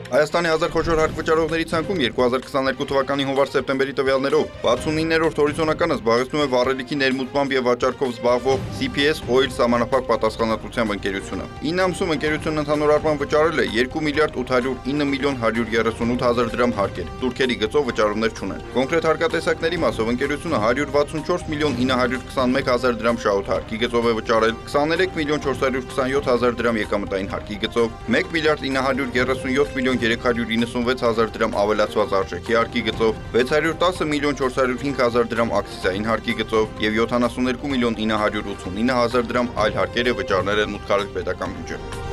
Հայաստանի հազար խոշոր հարկ վճարողների ցանկում 2022 թվականի հունվար-սեպտեմբերի տվյալներով 69-րդ հորիզոնականը զբաղեցնում է վառելիքի ներմուծմամբ եւ վաճառքով զբաղվող CPS Oil սահմանափակ պատասխանատվությամբ ընկերությունը։ 9 ամսում ընկերությունն ընդհանուր առմամբ վճարել է 2 միլիարդ 809 միլիոն 138 հազար դրամ հարկեր։ Турքերի գծով վճարումներ չունեն։ Կոնկրետ հարկատեսակների մասով ընկերությունը 164 միլիոն 921 հազար դրամ շահութ հարկի գծով է վճարել, 23 միլիոն 427 հազար դրամ եկամտային հարկի գծով, 1 միլիարդ 937 միլիոն 396 հազար դրամ ավելացված արժեքի հարկի գծով, 610 միլիոն 405 հազար դրամ ակցիզային հարկի գծով եւ 72 միլիոն 989 հազար դրամ այլ հարկեր եւ վճարներ են մուտք արել պետական բյուջե։